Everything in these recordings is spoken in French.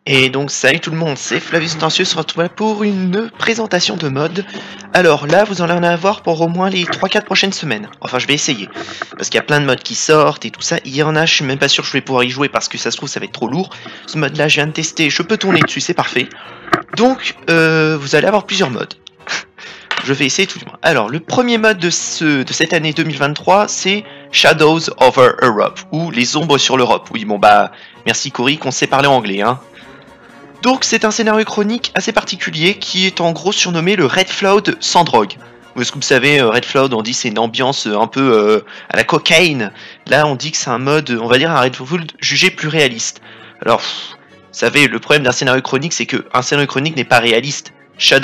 Et donc salut tout le monde, c'est Flavius Tensius, on se retrouve là pour une présentation de mode. Alors là, vous en allez en avoir pour au moins les 3-4 prochaines semaines. Enfin, je vais essayer. Parce qu'il y a plein de modes qui sortent et tout ça. Il y en a, je suis même pas sûr que je vais pouvoir y jouer parce que ça se trouve, ça va être trop lourd. Ce mode-là, je viens de tester, je peux tourner dessus, c'est parfait. Donc, vous allez avoir plusieurs modes. Je vais essayer tout du moins. Alors, le premier mode de cette année 2023, c'est Shadows over Europe, ou Les Ombres sur l'Europe. Oui, bon bah, merci Cory qu'on sait parler anglais, hein. Donc c'est un scénario chronique assez particulier qui est en gros surnommé le Red Cloud sans drogue. Parce que vous savez, Red Cloud, on dit c'est une ambiance un peu à la cocaïne. Là, on dit que c'est un mode, on va dire un Red Cloud jugé plus réaliste. Alors, vous savez, le problème d'un scénario chronique, c'est qu'un scénario chronique n'est pas réaliste.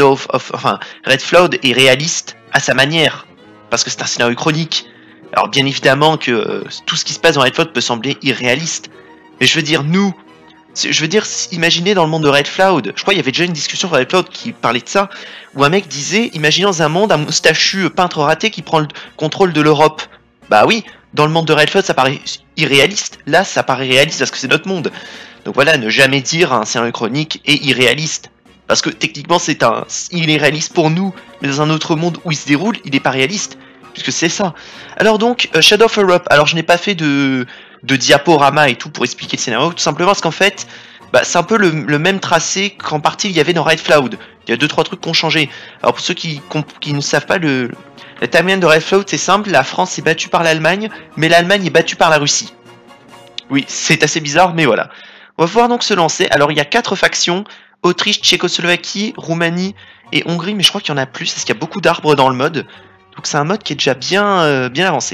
Red Cloud est réaliste à sa manière, parce que c'est un scénario chronique. Alors bien évidemment que tout ce qui se passe dans Red Cloud peut sembler irréaliste. Mais je veux dire, imaginez dans le monde de Red Cloud, je crois qu'il y avait déjà une discussion sur Red Cloud qui parlait de ça, où un mec disait, imaginez dans un monde un moustachu peintre raté qui prend le contrôle de l'Europe. Bah oui, dans le monde de Red Cloud ça paraît irréaliste, là ça paraît réaliste parce que c'est notre monde. Donc voilà, ne jamais dire un scénario chronique est irréaliste. Parce que techniquement il est réaliste pour nous, mais dans un autre monde où il se déroule, il n'est pas réaliste. Puisque c'est ça. Alors donc, Shadow of Europe, alors je n'ai pas fait de diaporama et tout pour expliquer le scénario, tout simplement parce qu'en fait, c'est un peu le même tracé qu'en partie il y avait dans Red Cloud. Il y a 2-3 trucs qui ont changé. Alors pour ceux qui ne savent pas, la timeline de Red Cloud c'est simple, la France est battue par l'Allemagne, mais l'Allemagne est battue par la Russie. Oui, c'est assez bizarre, mais voilà. On va pouvoir donc se lancer. Alors il y a 4 factions, Autriche, Tchécoslovaquie, Roumanie et Hongrie, mais je crois qu'il y en a plus, parce qu'il y a beaucoup d'arbres dans le mode. Donc c'est un mode qui est déjà bien avancé.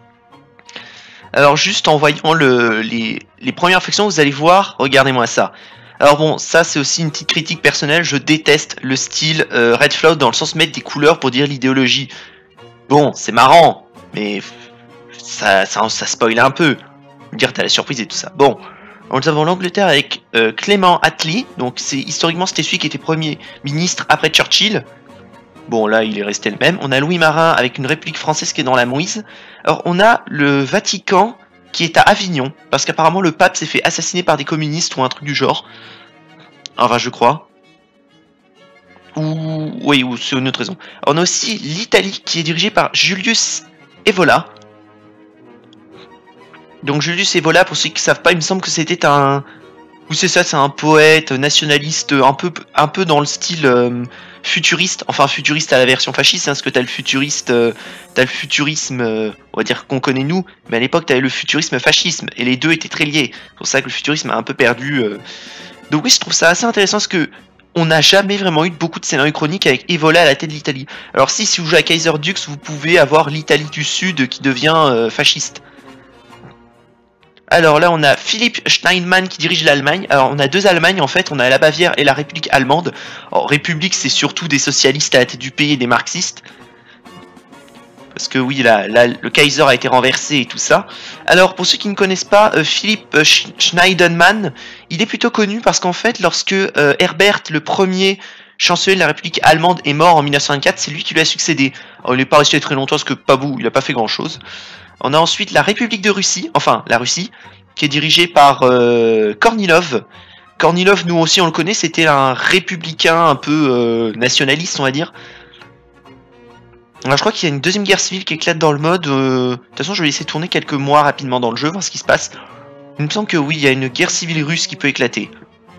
Alors juste en voyant les premières factions, vous allez voir, regardez-moi ça. Alors bon, ça c'est aussi une petite critique personnelle, je déteste le style Red Cloud dans le sens mettre des couleurs pour dire l'idéologie. Bon, c'est marrant, mais ça spoil un peu. Dire t'as la surprise et tout ça. Bon, nous avons l'Angleterre avec Clément Attlee, donc historiquement c'était celui qui était premier ministre après Churchill. Bon, là, il est resté le même. On a Louis Marin avec une république française qui est dans la mouise. Alors, on a le Vatican qui est à Avignon, parce qu'apparemment le pape s'est fait assassiner par des communistes ou un truc du genre. Enfin, je crois. Ou c'est une autre raison. Alors, on a aussi l'Italie qui est dirigée par Julius Evola. Donc, Julius Evola, pour ceux qui ne savent pas, il me semble que c'était un... Ou c'est ça, c'est un poète nationaliste un peu dans le style futuriste, enfin futuriste à la version fasciste, hein, parce que t'as le futurisme, on va dire qu'on connaît nous, mais à l'époque t'avais le futurisme fascisme, et les deux étaient très liés. C'est pour ça que le futurisme a un peu perdu. Donc oui, je trouve ça assez intéressant parce que on n'a jamais vraiment eu beaucoup de scénarios chroniques avec Evola à la tête de l'Italie. Alors si vous jouez à Kaiser Dux, vous pouvez avoir l'Italie du Sud qui devient fasciste. Alors là, on a Philipp Steinmann qui dirige l'Allemagne. Alors on a deux Allemagnes en fait, on a la Bavière et la République allemande. Alors République, c'est surtout des socialistes à la tête du pays et des marxistes. Parce que oui, le Kaiser a été renversé et tout ça. Alors pour ceux qui ne connaissent pas, Philipp Schneiderman, il est plutôt connu parce qu'en fait, lorsque Herbert, le premier chancelier de la République allemande, est mort en 1924, c'est lui qui lui a succédé. Alors il n'est pas resté très longtemps parce que Pabou, il n'a pas fait grand chose. On a ensuite la République de Russie, enfin la Russie, qui est dirigée par Kornilov. Kornilov, nous aussi on le connaît, c'était un républicain un peu nationaliste, on va dire. Alors, je crois qu'il y a une deuxième guerre civile qui éclate dans le mode. De toute façon, je vais laisser tourner quelques mois rapidement dans le jeu, voir ce qui se passe. Il me semble que oui, il y a une guerre civile russe qui peut éclater.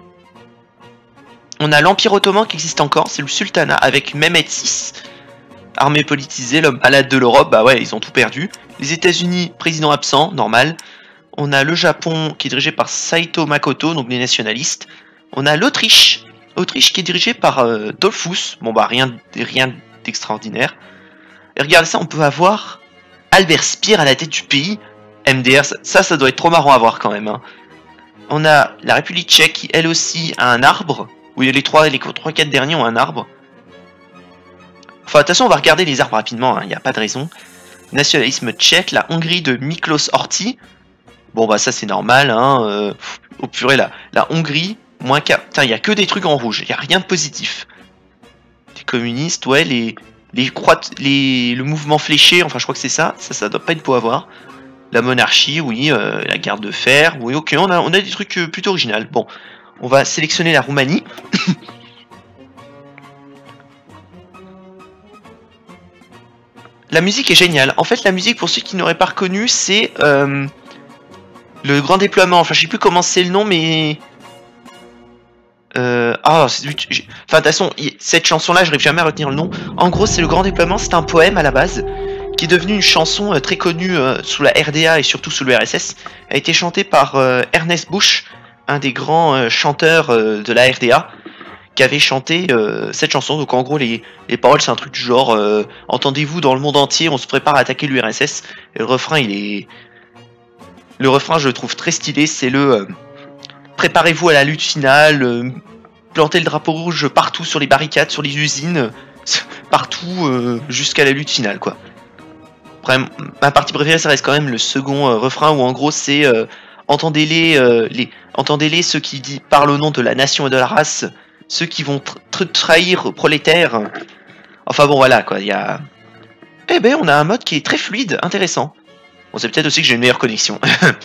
On a l'Empire ottoman qui existe encore, c'est le sultanat avec Mehmed VI. Armée politisée, l'homme malade de l'Europe, bah ouais, ils ont tout perdu. Les États-Unis, président absent, normal. On a le Japon qui est dirigé par Saito Makoto, donc les nationalistes. On a l'Autriche, qui est dirigée par Dollfuss. Bon bah rien d'extraordinaire. Et regardez ça, on peut avoir Albert Speer à la tête du pays. MDR, ça doit être trop marrant à voir quand même. Hein. On a la République tchèque qui elle aussi a un arbre. Oui, les 3-4 derniers ont un arbre. Enfin, de toute façon, on va regarder les arbres rapidement, il n'y a pas de raison. Nationalisme tchèque, la Hongrie de Miklos Horthy. Bon, bah ça c'est normal, hein. Au purée, la Hongrie, moins 4. Putain, il n'y a que des trucs en rouge, il n'y a rien de positif. Les communistes, ouais, le mouvement fléché, enfin je crois que c'est ça. Ça doit pas être beau à voir. La monarchie, oui, la garde de fer, oui, ok, on a des trucs plutôt originaux. Bon, On va sélectionner la Roumanie. La musique est géniale. En fait, la musique, pour ceux qui n'auraient pas reconnu, c'est le grand déploiement. Enfin, je sais plus comment c'est le nom, mais... enfin, de toute façon, cette chanson-là, je n'arrive jamais à retenir le nom. En gros, c'est le grand déploiement. C'est un poème à la base, qui est devenu une chanson très connue sous la RDA et surtout sous le RSS. Elle a été chantée par Ernest Bush, un des grands chanteurs de la RDA, qui avait chanté cette chanson. Donc en gros les paroles c'est un truc du genre entendez-vous, dans le monde entier on se prépare à attaquer l'URSS. Et le refrain je le trouve très stylé, c'est le préparez-vous à la lutte finale, plantez le drapeau rouge partout sur les barricades, sur les usines, partout jusqu'à la lutte finale quoi. Après, ma partie préférée ça reste quand même le second refrain où en gros c'est entendez-les ceux qui parlent au nom de la nation et de la race, ceux qui vont trahir prolétaires. Enfin bon voilà quoi, il y a... Eh ben on a un mode qui est très fluide, intéressant. Bon c'est peut-être aussi que j'ai une meilleure connexion.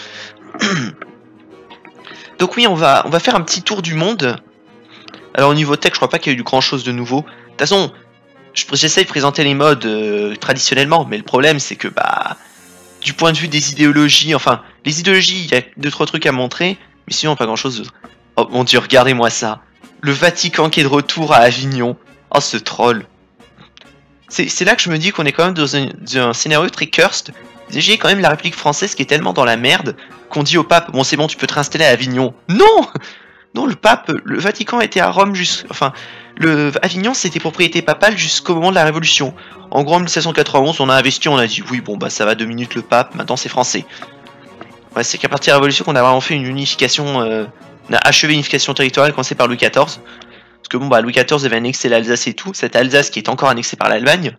Donc oui on va faire un petit tour du monde. Alors au niveau tech je crois pas qu'il y ait eu grand chose de nouveau. De toute façon j'essaie de présenter les modes traditionnellement, mais le problème c'est que bah du point de vue des idéologies, enfin les idéologies il y a 2-3 trucs à montrer, mais sinon pas grand chose. Oh mon dieu regardez-moi ça. Le Vatican qui est de retour à Avignon. Oh ce troll. C'est là que je me dis qu'on est quand même dans un scénario très cursed. J'ai quand même la République française qui est tellement dans la merde qu'on dit au pape bon c'est bon tu peux te réinstaller à Avignon. Non. Non le Vatican était à Rome enfin Avignon c'était propriété papale jusqu'au moment de la Révolution. En gros en 1791 on a investi, on a dit oui bon bah ça va 2 minutes le pape, maintenant c'est français. Ouais, c'est qu'à partir de la Révolution qu'on a vraiment fait une unification, on a achevé l'unification territoriale commencée par Louis XIV. Parce que bon bah Louis XIV avait annexé l'Alsace et tout, cette Alsace qui est encore annexée par l'Allemagne.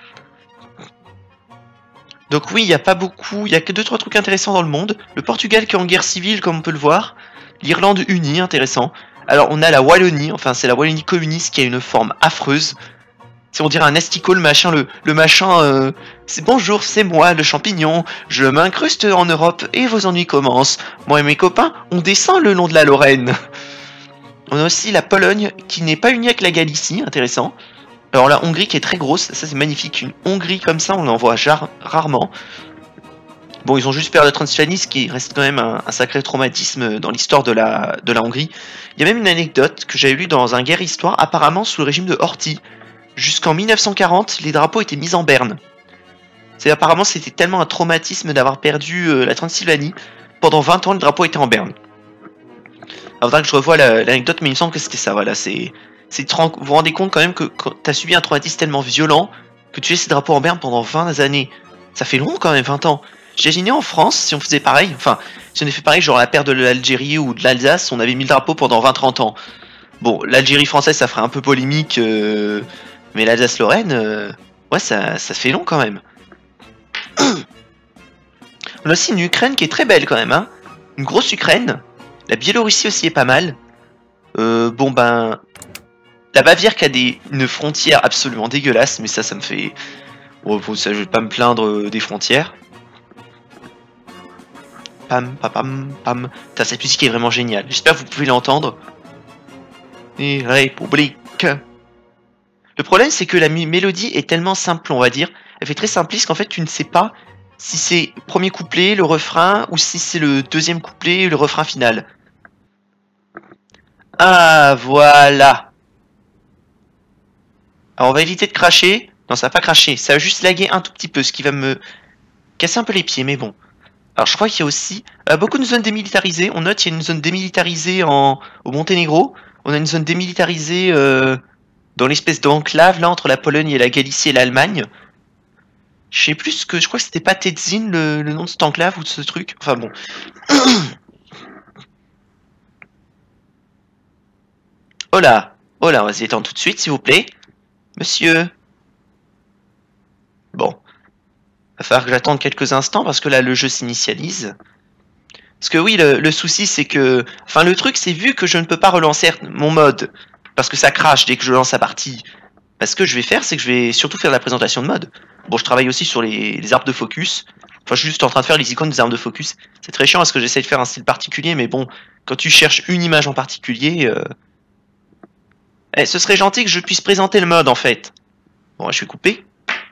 Donc oui, il n'y a pas beaucoup, il y a que 2-3 trucs intéressants dans le monde. Le Portugal qui est en guerre civile comme on peut le voir. L'Irlande unie, intéressant. Alors on a la Wallonie, enfin c'est la Wallonie communiste qui a une forme affreuse. C'est on dirait un asticot le machin, le machin, c'est bonjour, c'est moi, le champignon, je m'incruste en Europe et vos ennuis commencent. Moi et mes copains, on descend le long de la Lorraine. On a aussi la Pologne qui n'est pas unie avec la Galicie, intéressant. Alors la Hongrie qui est très grosse, ça c'est magnifique, une Hongrie comme ça on en voit rarement. Bon ils ont juste perdu la Transylvanie, ce qui reste quand même un sacré traumatisme dans l'histoire de la Hongrie. Il y a même une anecdote que j'avais lue dans un guerre histoire, apparemment sous le régime de Horthy. Jusqu'en 1940, les drapeaux étaient mis en berne. Apparemment, c'était tellement un traumatisme d'avoir perdu la Transylvanie. Pendant 20 ans, le drapeau était en berne. Alors, faudra que je revoie l'anecdote, mais il me semble que c'était ça. Voilà, vous vous rendez compte quand même que quand tu as subi un traumatisme tellement violent que tu laisses ces drapeaux en berne pendant 20 années. Ça fait long quand même, 20 ans. J'imaginais en France, si on faisait pareil, enfin, si on avait fait pareil, genre la perte de l'Algérie ou de l'Alsace, on avait mis le drapeau pendant 20-30 ans. Bon, l'Algérie française, ça ferait un peu polémique... mais l'Alsace-Lorraine, ouais, ça fait long quand même. On a aussi une Ukraine qui est très belle quand même, hein. Une grosse Ukraine. La Biélorussie aussi est pas mal. Bon ben... La Bavière qui a une frontière absolument dégueulasse, mais ça me fait... Bon, ça, je vais pas me plaindre des frontières. Pam, pam, pam, pam. Putain, cette musique est vraiment géniale. J'espère que vous pouvez l'entendre. Et République... Le problème, c'est que la mélodie est tellement simple, on va dire. Elle fait très simpliste qu'en fait, tu ne sais pas si c'est le premier couplet, le refrain, ou si c'est le deuxième couplet, le refrain final. Ah, voilà. Alors, on va éviter de cracher. Non, ça va pas cracher. Ça va juste laguer un tout petit peu, ce qui va me casser un peu les pieds, mais bon. Alors, je crois qu'il y a aussi beaucoup de zones démilitarisées. On note qu'il y a une zone démilitarisée au Monténégro. On a une zone démilitarisée... dans l'espèce d'enclave là entre la Pologne et la Galicie et l'Allemagne. Je sais plus je crois que c'était pas Tetsin le nom de cette enclave ou de ce truc. Enfin bon. Oh là, on va s'y étendre tout de suite s'il vous plaît. Monsieur. Bon. Va falloir que j'attende quelques instants parce que là le jeu s'initialise. Parce que oui, le souci c'est que... Enfin le truc c'est vu que je ne peux pas relancer mon mode... Parce que ça crache dès que je lance la partie. Ce que je vais faire, c'est que je vais surtout faire la présentation de mode. Bon, je travaille aussi sur les arbres de focus. Enfin, je suis juste en train de faire les icônes des arbres de focus. C'est très chiant parce que j'essaie de faire un style particulier, mais bon, Quand tu cherches une image en particulier... Eh, ce serait gentil que je puisse présenter le mode, en fait. Bon, je vais couper.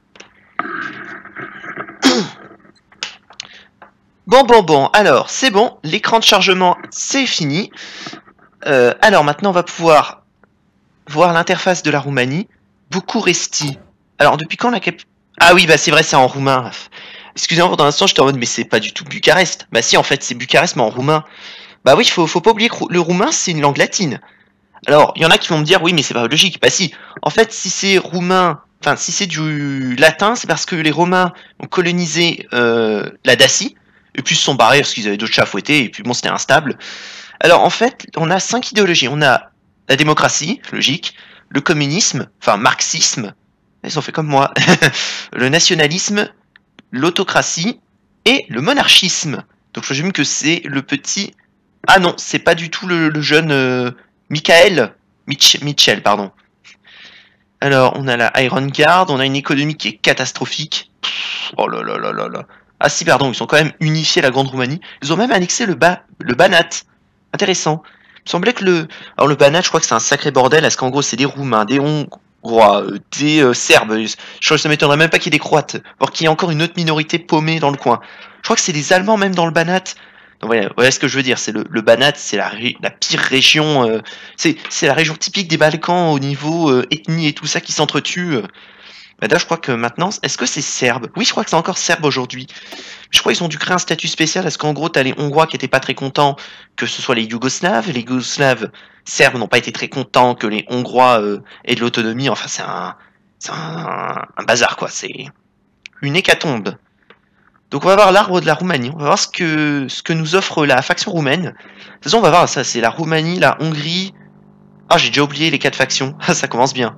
Bon, alors, c'est bon. L'écran de chargement, c'est fini. Alors, maintenant, on va pouvoir voir l'interface de la Roumanie. Bucuresti. Alors, depuis quand la cap... Ah oui, bah c'est vrai, c'est en roumain. Excusez-moi, pour un instant, j'étais en mode, mais c'est pas du tout Bucarest. Bah si, en fait, c'est Bucarest, mais en roumain. Bah oui, faut pas oublier que le roumain, c'est une langue latine. Alors, il y en a qui vont me dire, oui, mais c'est pas logique. Bah si, en fait, si c'est roumain, enfin, si c'est du latin, c'est parce que les Romains ont colonisé la Dacie, et puis se sont barrés parce qu'ils avaient d'autres chats à fouetter, et puis bon, c'était instable. Alors, en fait, on a 5 idéologies. On a la démocratie, logique, le communisme, enfin, marxisme, ils ont fait comme moi, le nationalisme, l'autocratie, et le monarchisme. Donc, je présume que c'est le petit... Ah non, c'est pas du tout le jeune... Mitchell, pardon. Alors, on a la Iron Guard, on a une économie qui est catastrophique. Oh là là là là là. Ah si, pardon, ils ont quand même unifié la Grande Roumanie. Ils ont même annexé le Banat. Intéressant. Il me semblait que Alors le Banat, je crois que c'est un sacré bordel, parce qu'en gros, c'est des Roumains, des Hongrois, des Serbes. Je crois que ça m'étonnerait même pas qu'il y ait des Croates. Alors qu'il y ait encore une autre minorité paumée dans le coin. Je crois que c'est des Allemands même dans le Banat. Donc voilà ce que je veux dire, c'est le Banat, c'est la pire région, c'est la région typique des Balkans au niveau ethnie et tout ça qui s'entretuent. Bah là, je crois que maintenant, est-ce que c'est serbe? Oui, je crois que c'est encore serbe aujourd'hui. Je crois qu'ils ont dû créer un statut spécial parce qu'en gros, t'as les Hongrois qui étaient pas très contents que ce soit les Yougoslaves. Les Yougoslaves serbes n'ont pas été très contents que les Hongrois aient de l'autonomie. Enfin, c'est un bazar, quoi. C'est une hécatombe. Donc on va voir l'arbre de la Roumanie, on va voir ce que nous offre la faction roumaine. De toute façon, on va voir ça, c'est la Roumanie, la Hongrie... Ah, j'ai déjà oublié les 4 factions, ça commence bien.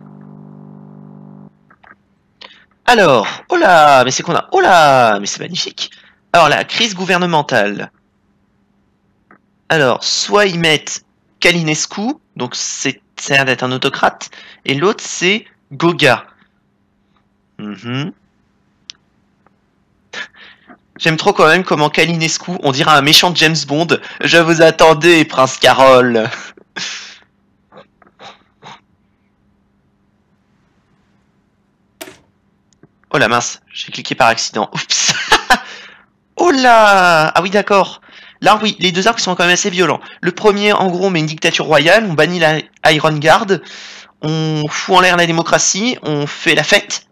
Alors, oh là, mais c'est qu'on a... Oh là, mais c'est magnifique. Alors, la crise gouvernementale. Alors, soit ils mettent Calinescu, donc ça a l'air d'être un autocrate, et l'autre c'est Goga. J'aime trop quand même comment Calinescu, on dirait un méchant James Bond. Je vous attendais, Prince Carol. Oh la mince, j'ai cliqué par accident. Oups. Oh là. Ah oui, d'accord. Là, oui, les deux arcs sont quand même assez violents. Le premier, en gros, on met une dictature royale, on bannit la Iron Guard, on fout en l'air la démocratie, on fait la fête.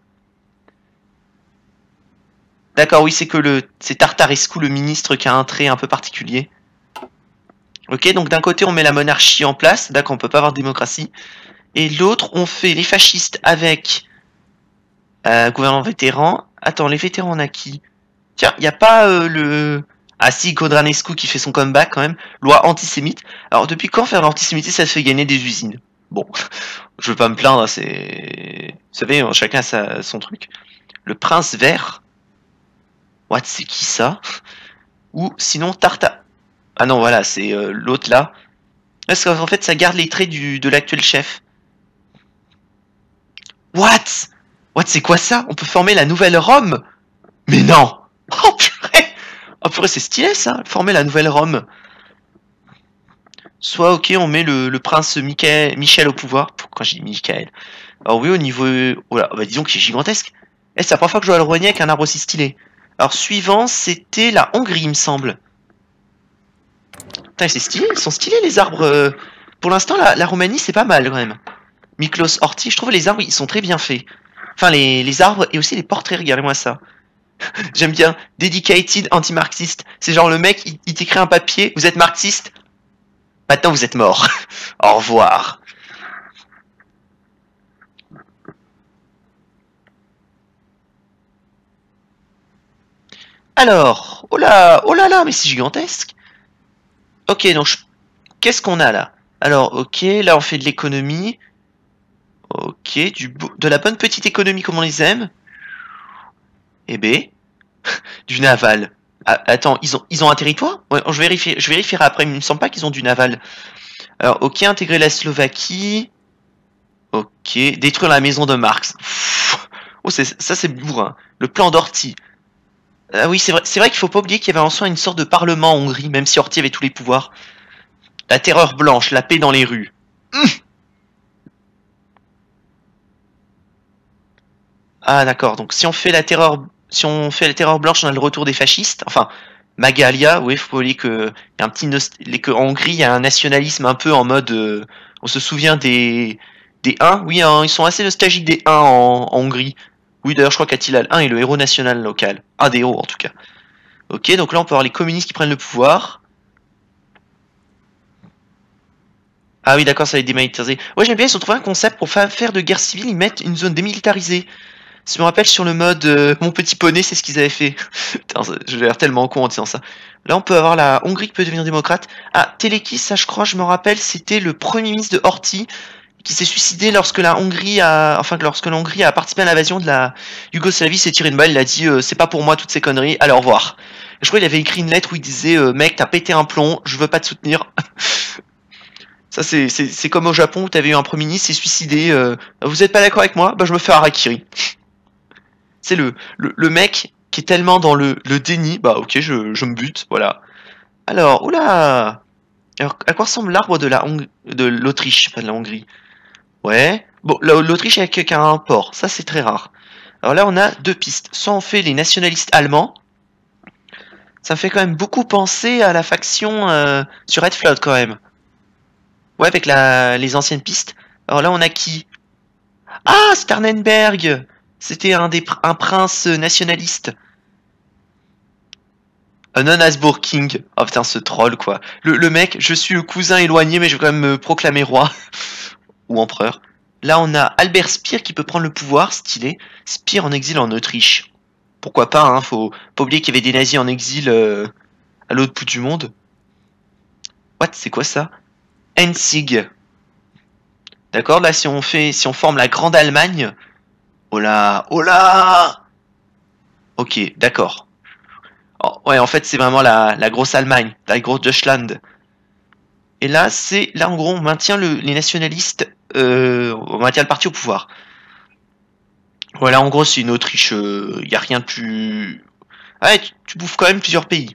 D'accord, oui, c'est Tartarescu, le ministre, qui a un trait un peu particulier. Ok, donc d'un côté, on met la monarchie en place. D'accord, on peut pas avoir de démocratie. Et l'autre, on fait les fascistes avec gouvernement vétéran. Attends, les vétérans, on a qui? Tiens, il n'y a pas le... Ah si, Codranescu qui fait son comeback quand même. Loi antisémite. Alors, depuis quand faire l'antisémitisme, ça se fait gagner des usines? Bon, je veux pas me plaindre, c'est... Vous savez, chacun a son truc. Le prince vert. What, c'est qui ça? Ou sinon Tarta. Ah non, voilà, c'est l'autre là. Parce qu'en fait, ça garde les traits de l'actuel chef. What? What, c'est quoi ça? On peut former la nouvelle Rome? Mais non! Oh purée! Oh purée, c'est stylé ça, former la nouvelle Rome. Soit ok, on met le prince Michel au pouvoir. Pourquoi j'ai dit Michael? Alors oui, au niveau... Oh là, bah disons qu'il est gigantesque. Eh, c'est la première fois que je vois le Rouennais avec un arbre aussi stylé. Alors suivant, c'était la Hongrie, il me semble. Putain, c'est stylé, ils sont stylés les arbres. Pour l'instant, la Roumanie, c'est pas mal quand même. Miklos Horthy, je trouve les arbres, ils sont très bien faits. Enfin, les arbres et aussi les portraits, regardez-moi ça. J'aime bien. Dedicated anti-marxiste. C'est genre le mec, il t'écrit un papier, vous êtes marxiste? Maintenant, vous êtes mort. Au revoir. Alors, oh là là, mais c'est gigantesque. Ok, donc qu'est-ce qu'on a là? Alors, ok, là on fait de l'économie. Ok, de la bonne petite économie comme on les aime. Eh ben, du naval. Ah, attends, ils ont un territoire? Ouais, je vérifierai après, mais il me semble pas qu'ils ont du naval. Alors, ok, intégrer la Slovaquie. Ok, détruire la maison de Marx. Pff, oh, ça c'est bourrin. Le plan d'Horthy. Ah oui, c'est vrai qu'il faut pas oublier qu'il y avait en soi une sorte de parlement en Hongrie, même si Horthy avait tous les pouvoirs. La terreur blanche, la paix dans les rues. Ah d'accord, donc si on fait la terreur, si on fait la terreur blanche, on a le retour des fascistes. Enfin, Magalia, oui, faut oublier que y a un petit que en Hongrie, il y a un nationalisme un peu en mode, on se souvient des Huns. Oui, hein, ils sont assez nostalgiques des Huns en Hongrie. Oui, d'ailleurs, je crois qu'Attila le Hun est le héros national local, un des héros en tout cas. Ok, donc là, on peut avoir les communistes qui prennent le pouvoir. Ah oui, d'accord, ça va être démilitarisé. Ouais, j'aime bien, ils ont trouvé un concept pour faire de guerre civile, ils mettent une zone démilitarisée. Si je me rappelle sur le mode Mon Petit Poney, c'est ce qu'ils avaient fait. Putain, je vais l'air tellement con en disant ça. Là, on peut avoir la Hongrie qui peut devenir démocrate. Ah, Teleki, ça je crois, je me rappelle, c'était le premier ministre de Horthy qui s'est suicidé lorsque la Hongrie a, enfin, lorsque la Hongrie a participé à l'invasion de la Yougoslavie, s'est tiré une balle, il a dit c'est pas pour moi toutes ces conneries, allez au revoir. Je crois qu'il avait écrit une lettre où il disait mec, t'as pété un plomb, je veux pas te soutenir. Ça, c'est comme au Japon où t'avais eu un premier ministre qui s'est suicidé. Vous êtes pas d'accord avec moi? Bah, je me fais harakiri. C'est le mec qui est tellement dans le déni. Bah, ok, je me bute, voilà. Alors, oula! Alors, à quoi ressemble l'arbre de l'Autriche, pas de la Hongrie? Ouais. Bon, l'Autriche avec un port, ça c'est très rare. Alors là, on a deux pistes. Soit on fait les nationalistes allemands. Ça me fait quand même beaucoup penser à la faction sur Red Flood quand même. Ouais, avec les anciennes pistes. Alors là, on a qui? Ah, Starnenberg! C'était un prince nationaliste. Un non-Habsburg King. Oh putain, ce troll quoi. Le mec, je suis le cousin éloigné, mais je vais quand même me proclamer roi. Ou empereur. Là, on a Albert Speer qui peut prendre le pouvoir, stylé. Speer en exil en Autriche. Pourquoi pas, hein, faut pas oublier qu'il y avait des nazis en exil à l'autre bout du monde. What, c'est quoi ça? Enzig. D'accord, là si on forme la Grande Allemagne. Oh là, oh là. Ok, d'accord. Oh, ouais, en fait c'est vraiment la grosse Allemagne, la grosse Deutschland. Et là là en gros on maintient les nationalistes, on maintient le parti au pouvoir. Voilà, en gros c'est une Autriche, y a rien de plus. Ouais, tu bouffes quand même plusieurs pays.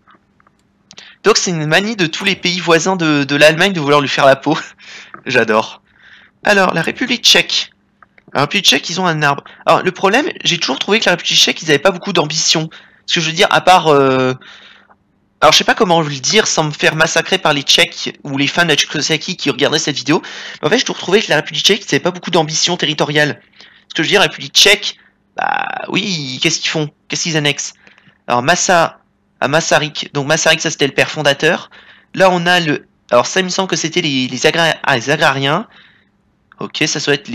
Donc c'est une manie de tous les pays voisins de l'Allemagne de vouloir lui faire la peau. J'adore. Alors, la République tchèque. La République tchèque, ils ont un arbre. Alors, le problème, j'ai toujours trouvé que la République tchèque, ils n'avaient pas beaucoup d'ambition. Ce que je veux dire, à part... Alors, je sais pas comment le dire sans me faire massacrer par les Tchèques ou les fans de la Tchécoslovaquie qui regarderaient cette vidéo. Mais en fait, je trouve trouvé que la République tchèque, ils n'avaient pas beaucoup d'ambition territoriale. Ce que je veux dire, la République tchèque, bah oui, qu'est-ce qu'ils font? Qu'est-ce qu'ils annexent? Alors, à Masaryk. Donc, Masaryk, ça c'était le père fondateur. Là, on a le... Alors, ça, il me semble que c'était les agrariens. Ok, ça doit être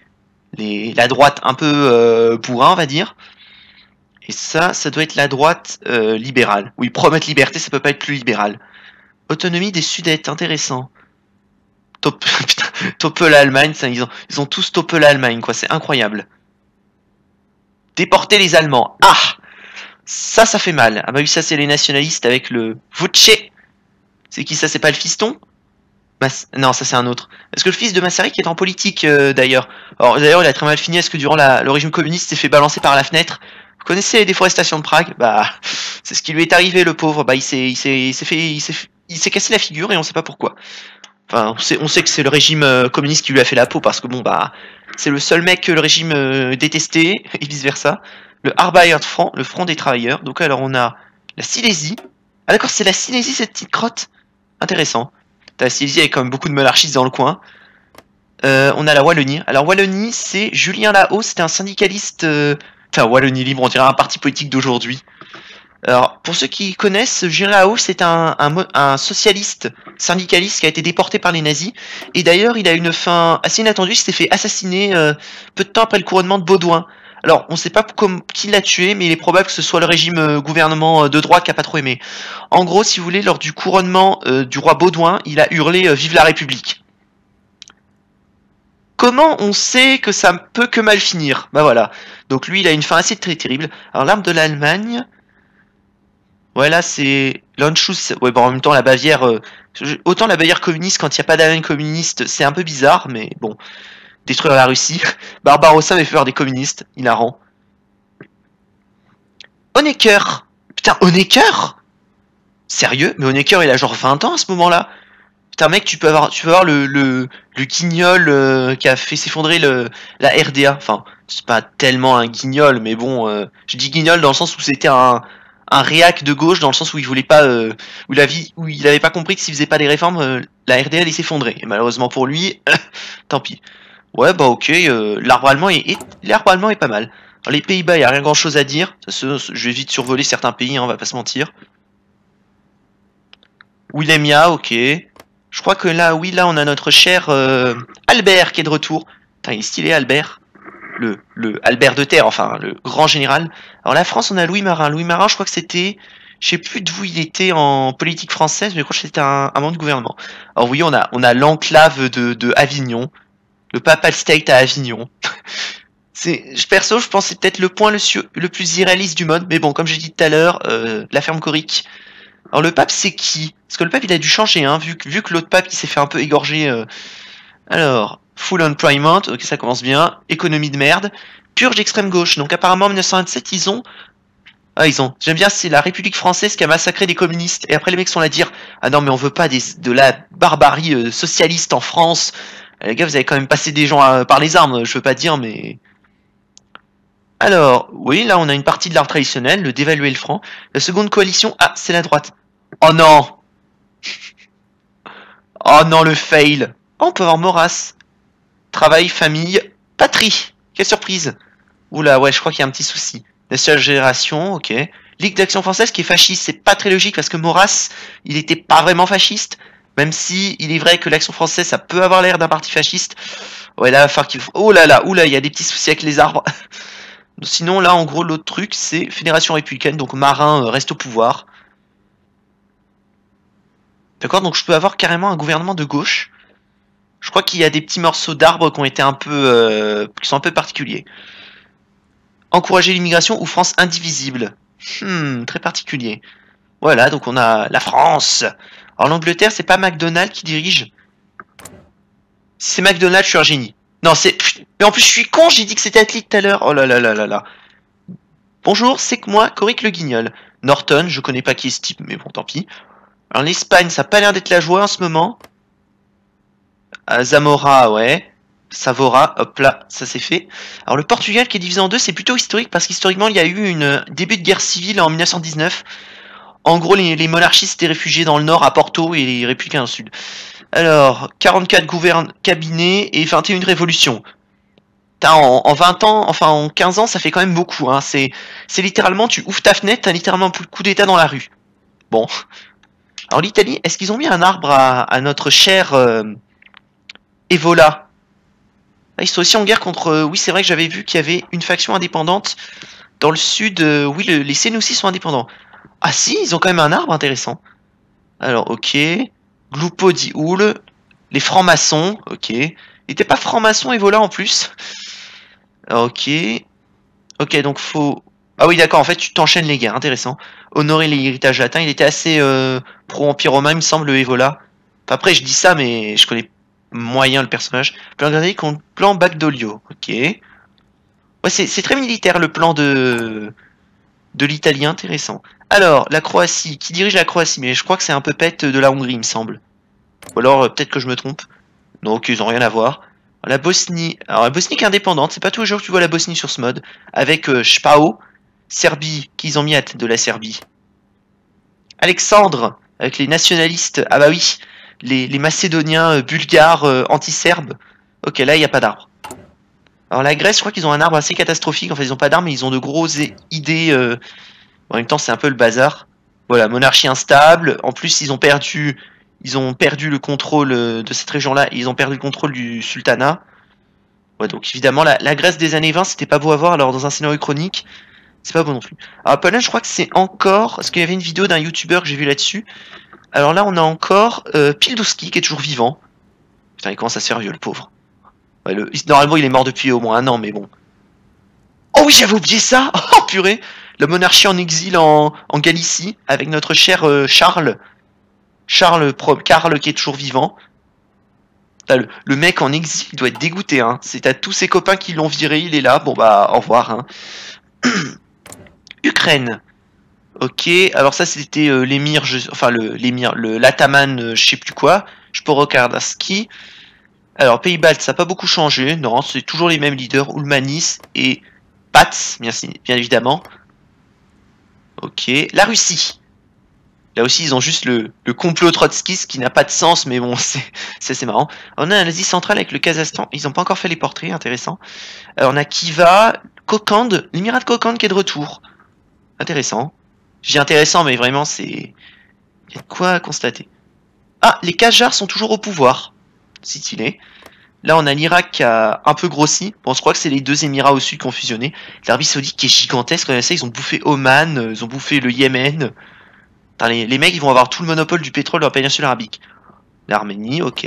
la droite un peu bourrin, on va dire. Et ça doit être la droite libérale. Oui, promettre liberté, ça peut pas être plus libéral. Autonomie des Sudètes, intéressant. Putain, topper l'Allemagne, ils ont tous topé l'Allemagne, quoi, c'est incroyable. Déporter les Allemands. Ah! Ça fait mal. Ah bah oui, ça c'est les nationalistes avec le Vuce. C'est qui ça? C'est pas le fiston? Non, ça c'est un autre. Est-ce que le fils de Masaryk est en politique d'ailleurs? Alors d'ailleurs, il a très mal fini. Est-ce que durant le régime communiste, il s'est fait balancer par la fenêtre? Vous connaissez les déforestations de Prague? Bah, c'est ce qui lui est arrivé, le pauvre. Bah, il s'est cassé la figure et on sait pas pourquoi. Enfin, on sait que c'est le régime communiste qui lui a fait la peau parce que bon, bah, c'est le seul mec que le régime détestait et vice versa. Le Arbeiterfront, le Front des Travailleurs. Donc alors on a la Silésie. Ah d'accord, c'est la Silésie cette petite crotte. Intéressant. La Silésie avec quand même beaucoup de monarchistes dans le coin. On a la Wallonie. Alors Wallonie, c'est Julien Lahaut, c'était un syndicaliste. Enfin, Wallonie Libre, on dirait un parti politique d'aujourd'hui. Alors, pour ceux qui connaissent, Julien Lahaut, c'est un socialiste syndicaliste qui a été déporté par les nazis. Et d'ailleurs, il a une fin assez inattendue. Il s'est fait assassiner peu de temps après le couronnement de Baudouin. Alors, on ne sait pas qui l'a tué, mais il est probable que ce soit le régime gouvernement de droite qui a pas trop aimé. En gros, si vous voulez, lors du couronnement du roi Baudouin, il a hurlé Vive la République. Comment on sait que ça peut que mal finir? Bah voilà. Donc lui, il a une fin assez très terrible. Alors l'arme de l'Allemagne... Ouais, là, c'est... L'Anschluss... Ouais, bon, en même temps, la Bavière... Autant la Bavière communiste, quand il n'y a pas d'Allemagne communiste, c'est un peu bizarre, mais bon... Détruire la Russie. Barbarossa avait fait peur des communistes. Hilarant. Honecker. Putain, Honecker? Sérieux? Mais Honecker, il a genre 20 ans à ce moment-là. Putain, mec, tu peux avoir le guignol qui a fait s'effondrer la RDA. Enfin, c'est pas tellement un guignol, mais bon, je dis guignol dans le sens où c'était un réac de gauche, dans le sens où il voulait pas, où il avait pas compris que s'il faisait pas des réformes, la RDA allait s'effondrer. Et malheureusement pour lui, tant pis. Ouais, bah ok, l'arbre allemand est pas mal. Alors, les Pays-Bas, y a rien grand chose à dire. Je vais vite survoler certains pays, hein, on va pas se mentir. Willemia, ok. Je crois que là, oui, là, on a notre cher Albert qui est de retour. Putain, il est stylé, Albert. Le Albert de Terre, enfin, le grand général. Alors, la France, on a Louis Marin. Louis Marin, je crois que c'était. Je sais plus d'où il était en politique française, mais je crois que c'était un membre du gouvernement. Alors, oui, on a l'enclave de Avignon. Le Papal State à Avignon. Perso, je pense que c'est peut-être le point le plus irréaliste du mode. Mais bon, comme j'ai dit tout à l'heure, la ferme Coric. Alors le pape c'est qui? Parce que le pape il a dû changer, hein, vu que l'autre pape il s'est fait un peu égorger. Alors, full employment, ok ça commence bien. Économie de merde. Purge d'extrême gauche. Donc apparemment en 1927 ils ont... J'aime bien, c'est la République française qui a massacré des communistes. Et après les mecs sont là à dire, ah non mais on veut pas de la barbarie socialiste en France. Les gars vous avez quand même passé des gens par les armes, je veux pas dire mais... Alors, oui, là on a une partie de l'art traditionnel, le dévaluer le franc. La seconde coalition, ah, c'est la droite. Oh non! Oh non, le fail! Oh, on peut avoir Maurras. Travail, famille, patrie. Quelle surprise! Oula, ouais, je crois qu'il y a un petit souci. Nationale Génération, ok. Ligue d'Action Française qui est fasciste, c'est pas très logique parce que Maurras, il était pas vraiment fasciste. Même si il est vrai que l'Action Française, ça peut avoir l'air d'un parti fasciste. Ouais, là, oh là là, oula, il y a des petits soucis avec les arbres. Sinon, là, en gros, l'autre truc, c'est Fédération républicaine, donc Marin reste au pouvoir. D'accord, donc je peux avoir carrément un gouvernement de gauche. Je crois qu'il y a des petits morceaux d'arbres qui ont été un peu, qui sont un peu particuliers. Encourager l'immigration ou France indivisible. Très particulier. Voilà, donc on a la France. Alors l'Angleterre, c'est pas McDonald's qui dirige. Si c'est McDonald's, je suis un génie. Non, c'est... Mais en plus, je suis con, j'ai dit que c'était Athlete tout à l'heure. Oh là là là là là. Bonjour, c'est que moi, Coric le Guignol. Norton, je connais pas qui est ce type, mais bon, tant pis. Alors l'Espagne, ça a pas l'air d'être la joie en ce moment. Zamora, ouais. Savora, hop là, ça c'est fait. Alors le Portugal qui est divisé en deux, c'est plutôt historique parce qu'historiquement, il y a eu un début de guerre civile en 1919. En gros, les monarchistes étaient réfugiés dans le nord à Porto et les républicains au sud. Alors, 44 cabinets et 21 révolutions. En 20 ans, enfin en 15 ans, ça fait quand même beaucoup. Hein. C'est littéralement, tu ouvres ta fenêtre, t'as littéralement un coup d'état dans la rue. Bon. Alors l'Italie, est-ce qu'ils ont mis un arbre à notre cher Evola? Ils sont aussi en guerre contre... oui, c'est vrai que j'avais vu qu'il y avait une faction indépendante dans le sud. Oui, les Sénoussis sont indépendants. Ah si, ils ont quand même un arbre intéressant. Alors, ok. Glupo di Houle. Les francs-maçons, ok. Il était pas franc-maçon Evola en plus. Ok. Ok, donc faut... Ah oui, d'accord, en fait, tu t'enchaînes les guerres, intéressant. Honorer l'héritage latin, il était assez pro-empire romain, il me semble, Evola. Après, je dis ça, mais je connais moyen le personnage. Plan gradé contre plan Baglio, ok. Ouais, c'est très militaire, le plan de l'italien, intéressant. Alors, la Croatie, qui dirige la Croatie? Mais je crois que c'est un peu pète de la Hongrie, il me semble. Ou alors, peut-être que je me trompe. Non, ok, ils ont rien à voir. La Bosnie, alors la Bosnie qui est indépendante, c'est pas tous les jours que tu vois la Bosnie sur ce mode. Avec Spao, Serbie, qu'ils ont mis à tête de la Serbie. Alexandre, avec les nationalistes, ah bah oui, les Macédoniens, Bulgares, anti-serbes. Ok, là il n'y a pas d'arbre. Alors la Grèce, je crois qu'ils ont un arbre assez catastrophique, en fait ils n'ont pas d'arbre, mais ils ont de grosses idées. En même temps, c'est un peu le bazar. Voilà, monarchie instable, en plus ils ont perdu le contrôle de cette région-là, ils ont perdu le contrôle du sultanat. Ouais, donc évidemment, la Grèce des années 20, c'était pas beau à voir, alors dans un scénario chronique, c'est pas beau non plus. Alors Pologne, je crois que c'est encore, parce qu'il y avait une vidéo d'un youtubeur que j'ai vu là-dessus. Alors là, on a encore Pildowski qui est toujours vivant. Putain, il commence à se faire vieux, le pauvre. Ouais, normalement, il est mort depuis au moins un an, mais bon. Oh oui, j'avais oublié ça. Oh purée. La monarchie en exil en Galicie, avec notre cher Charles. Charles qui est toujours vivant. Là, le mec en exil, il doit être dégoûté. Hein. C'est à tous ses copains qui l'ont viré, il est là. Bon bah, au revoir. Hein. Ukraine. Ok, alors ça c'était l'émir, enfin l'émir, l'ataman, je sais plus quoi. Je peux regarder ski. Alors, Pays-Baltes, ça n'a pas beaucoup changé. Non, c'est toujours les mêmes leaders. Ulmanis et Pats, bien évidemment. Ok. La Russie. Là aussi, ils ont juste le complot trotskiste qui n'a pas de sens, mais bon, c'est marrant. On a l'Asie centrale avec le Kazakhstan. Ils n'ont pas encore fait les portraits, intéressant. On a Kiva, Kokand, l'Émirat de Kokand qui est de retour. Intéressant. Je dis intéressant, mais vraiment, c'est... Il y a de quoi constater. Ah, les Qajars sont toujours au pouvoir. C'est stylé. Là, on a l'Irak qui a un peu grossi. Bon, je crois que c'est les deux Émirats au sud qui ont fusionné. L'Arabie Saoudite qui est gigantesque, comme ça, ils ont bouffé Oman, ils ont bouffé le Yémen. Putain, les mecs, ils vont avoir tout le monopole du pétrole dans la péninsule arabique. L'Arménie, ok.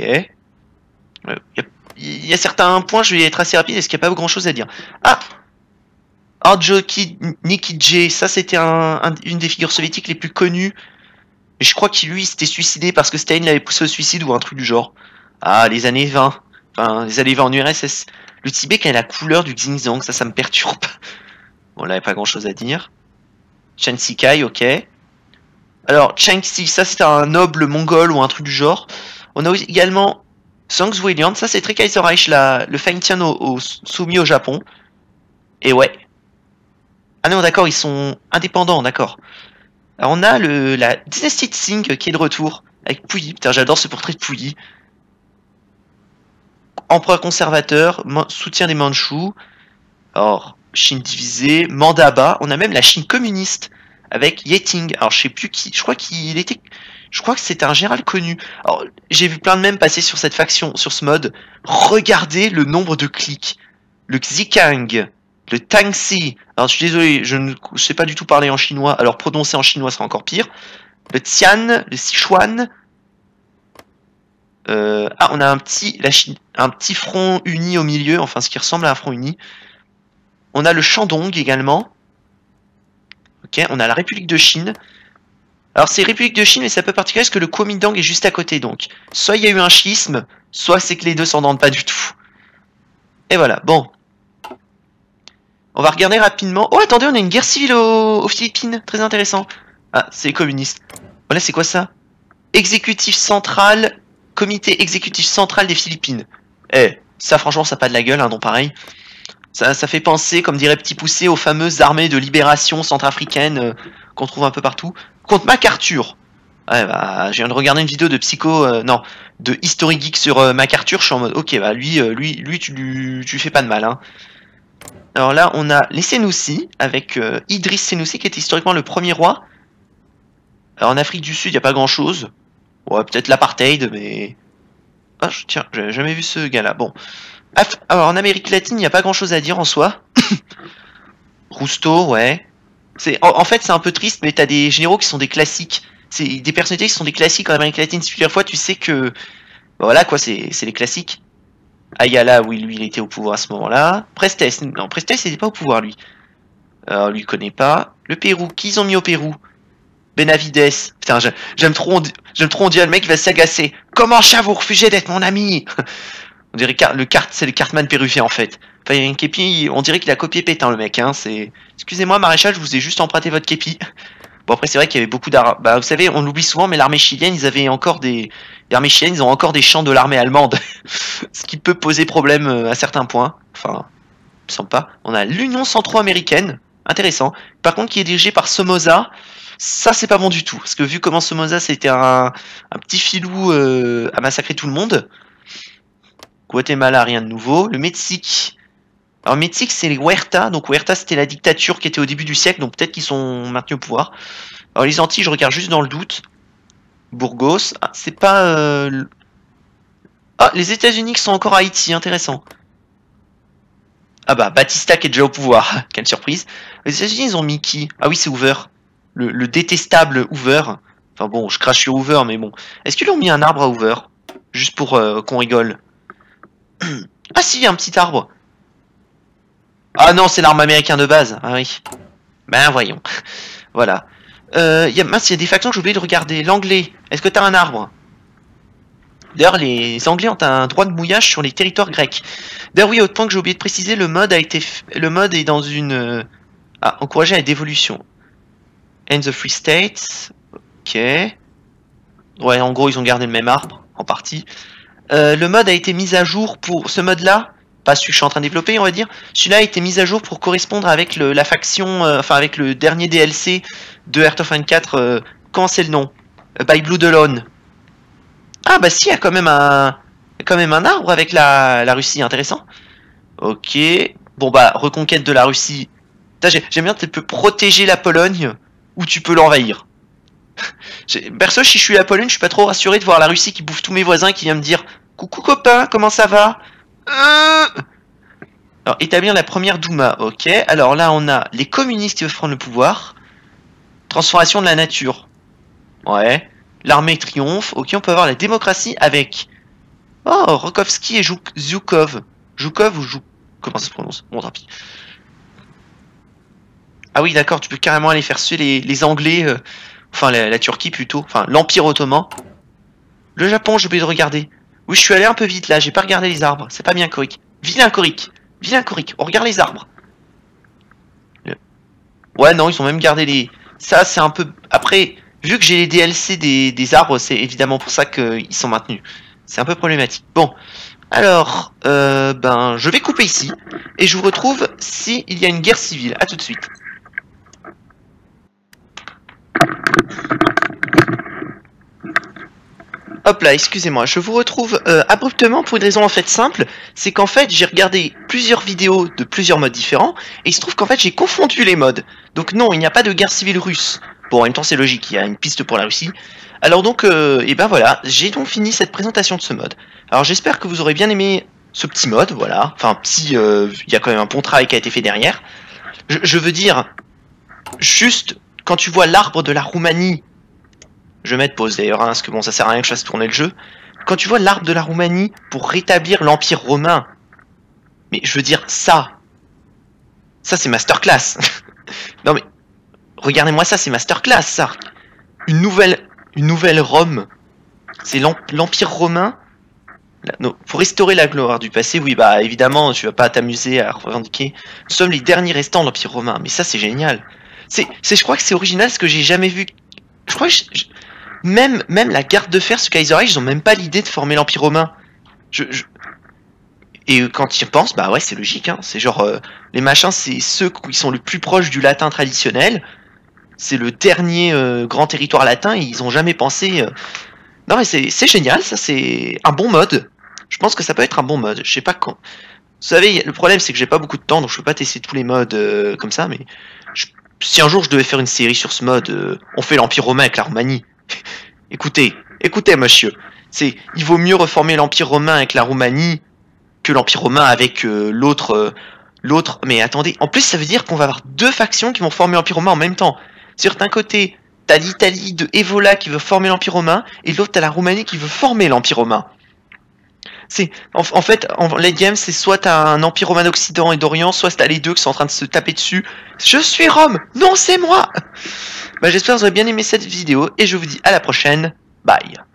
Il y a certains points, je vais être assez rapide, parce qu'il n'y a pas grand chose à dire. Ah, Arjoki Nikidje, ça c'était une des figures soviétiques les plus connues. Et je crois qu'il lui s'était suicidé parce que Staline l'avait poussé au suicide ou un truc du genre. Ah, les années 20. Enfin, les années 20 en URSS. Le Tibet qui a la couleur du Xinjiang, ça me perturbe. Bon, là, il n'y a pas grand chose à dire. Chen Sikai, ok. Alors, Changxi, ça c'est un noble mongol ou un truc du genre. On a également Songs William, ça c'est très Kaiserreich, le Fengtian soumis au Japon. Et ouais. Ah non, d'accord, ils sont indépendants, d'accord. Alors on a la dynastie de Qing qui est de retour, avec Puyi. Putain, j'adore ce portrait de Puyi. Empereur conservateur, soutien des Mandchous. Alors, Chine divisée, Mandaba. On a même la Chine communiste, avec Yeting. Alors je sais plus qui, je crois que c'était un général connu. Alors j'ai vu plein de mèmes passer sur cette faction, sur ce mode. Regardez le nombre de clics. Le Xikang, le Tangxi. Alors je suis désolé, je ne sais pas du tout parler en chinois, alors prononcer en chinois sera encore pire. Le Tian, le Sichuan. On a un petit front uni au milieu, enfin ce qui ressemble à un front uni. On a le Shandong également. Ok, on a la République de Chine. Alors c'est République de Chine, mais c'est un peu particulier parce que le Kuomintang est juste à côté, donc soit il y a eu un schisme, soit c'est que les deux s'entendent pas du tout. Et voilà, bon. On va regarder rapidement. Oh attendez, on a une guerre civile aux Philippines, très intéressant. Ah, c'est les communistes. Voilà, c'est quoi ça? Exécutif central, comité exécutif central des Philippines. Eh, ça franchement ça a pas de la gueule, un nom pareil. Ça fait penser, comme dirait Petit Poucet, aux fameuses armées de libération centrafricaines qu'on trouve un peu partout. Contre MacArthur. Ouais, bah, je viens de regarder une vidéo de de History Geek sur MacArthur. Je suis en mode, ok, bah lui, tu lui fais pas de mal. Hein. Alors là, on a les Sénoussi, avec Idriss Sénoussi, qui était historiquement le premier roi. Alors, en Afrique du Sud, il n'y a pas grand chose. Ouais, peut-être l'apartheid, mais... Ah, tiens, j'avais jamais vu ce gars-là. Bon. Alors, en Amérique latine, il n'y a pas grand-chose à dire en soi. Rusto, ouais. En fait, c'est un peu triste, mais t'as des généraux qui sont des classiques. C'est des personnalités qui sont des classiques en Amérique latine. Plusieurs fois, tu sais que... Bah, voilà, quoi, c'est les classiques. Ayala, oui, lui, il était au pouvoir à ce moment-là. Prestes, non, Prestes, il n'était pas au pouvoir, lui. Alors, lui, il connaît pas. Le Pérou, qui ils ont mis au Pérou? Benavides. Putain, j'aime trop, on dirait le mec qui va s'agacer. Comment ça vous refusez d'être mon ami? On dirait c'est le Cartman péruvien en fait. Enfin, il y a une képi, on dirait qu'il a copié Pétain le mec. Hein, excusez-moi maréchal, je vous ai juste emprunté votre képi. Bon après c'est vrai qu'il y avait beaucoup d'arabes. Bah vous savez, on l'oublie souvent, mais l'armée chilienne, l'armée chilienne, ils ont encore des champs de l'armée allemande, ce qui peut poser problème à certains points. Enfin, il me semble pas. On a l'Union centro-américaine, intéressant. Par contre, qui est dirigée par Somoza. Ça c'est pas bon du tout, parce que vu comment Somoza c'était un petit filou à massacrer tout le monde. Guatemala, rien de nouveau. Le Mexique. Alors, le Mexique, c'est les Huerta. Donc, Huerta, c'était la dictature qui était au début du siècle. Donc, peut-être qu'ils sont maintenus au pouvoir. Alors, les Antilles, je regarde juste dans le doute. Burgos. Ah, c'est pas... Ah, les États-Unis qui sont encore à Haïti. Intéressant. Ah bah, Batista qui est déjà au pouvoir. Quelle surprise. Les États-Unis, ils ont mis qui? Ah oui, c'est Hoover. Le détestable Hoover. Enfin bon, je crache sur Hoover, mais bon. Est-ce qu'ils ont mis un arbre à Hoover? Juste pour qu'on rigole. Ah si, il y a un petit arbre. Ah non, c'est l'arme américain de base. Ah oui. Ben voyons. Voilà. Mince, il y a des factions que j'ai oublié de regarder. L'anglais. Est-ce que t'as un arbre? D'ailleurs, les Anglais ont un droit de mouillage sur les territoires grecs. D'ailleurs, oui, autre point que j'ai oublié de préciser, le mode est dans une... encourager la dévolution. And the Free States. Ok. Ouais, en gros, ils ont gardé le même arbre. en partie. Le mode a été mis à jour pour ce mode-là, pas celui que je suis en train de développer, on va dire. Celui-là a été mis à jour pour correspondre avec la faction, enfin avec le dernier DLC de Heart of Iron 4. Comment c'est le nom? By Blood Alone. Ah bah si, il y a quand même un arbre avec la Russie, intéressant. Ok. Bon bah, reconquête de la Russie. J'aime bien, tu peux protéger la Pologne ou tu peux l'envahir. Perso, si je suis la Pologne, je suis pas trop rassuré de voir la Russie qui bouffe tous mes voisins qui vient me dire coucou copain, comment ça va? Alors, établir la première Douma, ok. Alors là, on a les communistes qui veulent prendre le pouvoir. Transformation de la nature. Ouais. L'armée triomphe. Ok, on peut avoir la démocratie avec... Oh, Rokovski et Zhukov. Zhukov ou Zhuk... Comment ça se prononce? Bon, tant pis. Ah oui, d'accord, tu peux carrément aller faire suer les Anglais... Enfin, la Turquie plutôt. Enfin, l'Empire Ottoman. Le Japon, j'ai oublié de regarder. Oui, je suis allé un peu vite là, j'ai pas regardé les arbres. C'est pas bien, Korik. Vilain Korik. Vilain Korik. On regarde les arbres. Ouais, non, ils ont même gardé les... Ça, c'est un peu... Après, vu que j'ai les DLC des arbres, c'est évidemment pour ça qu'ils sont maintenus. C'est un peu problématique. Bon. Alors, ben, je vais couper ici. Et je vous retrouve s'il y a une guerre civile. A tout de suite. Hop là, excusez-moi, je vous retrouve abruptement pour une raison en fait simple, c'est qu'en fait j'ai regardé plusieurs vidéos de plusieurs modes différents, et il se trouve qu'en fait j'ai confondu les modes. Donc non, il n'y a pas de guerre civile russe. Bon, en même temps c'est logique, il y a une piste pour la Russie. Alors donc, et ben voilà, j'ai donc fini cette présentation de ce mode. Alors j'espère que vous aurez bien aimé ce petit mode, voilà. Enfin, petit, il y a quand même un bon travail qui a été fait derrière. Je veux dire, juste, quand tu vois l'arbre de la Roumanie... Je vais mettre pause d'ailleurs, hein, parce que bon, ça sert à rien que je fasse tourner le jeu. Quand tu vois l'arbre de la Roumanie pour rétablir l'Empire romain, mais je veux dire, ça c'est masterclass. Non mais, regardez-moi ça, c'est masterclass, ça. Une nouvelle Rome. C'est l'Empire romain. Non, pour restaurer la gloire du passé, oui, bah évidemment, tu vas pas t'amuser à revendiquer. Nous sommes les derniers restants de l'Empire romain, mais ça c'est génial. Je crois que c'est original, ce que j'ai jamais vu. Je crois que même la garde de fer sur Kaiser Reich, ils ont même pas l'idée de former l'Empire romain. Et quand ils y pensent, bah ouais, c'est logique, hein. C'est genre, les machins, c'est ceux qui sont le plus proches du latin traditionnel. C'est le dernier grand territoire latin, et ils ont jamais pensé... Non mais c'est génial, ça c'est un bon mode. Je pense que ça peut être un bon mode. Je sais pas quand... Vous savez, le problème c'est que j'ai pas beaucoup de temps, donc je peux pas tester tous les modes comme ça, mais... Si un jour je devais faire une série sur ce mode, on fait l'Empire romain avec la Roumanie. écoutez, monsieur. Il vaut mieux reformer l'Empire romain avec la Roumanie que l'Empire romain avec l'autre. Mais attendez, en plus ça veut dire qu'on va avoir deux factions qui vont former l'Empire romain en même temps. Sur d'un côté, t'as l'Italie de Evola qui veut former l'Empire romain, et de l'autre t'as la Roumanie qui veut former l'Empire romain. En fait, en late game, c'est soit t'as un empire romain d'Occident et d'Orient, soit t'as les deux qui sont en train de se taper dessus. Je suis Rome! Non, c'est moi! Bah, j'espère que vous aurez bien aimé cette vidéo, et je vous dis à la prochaine. Bye!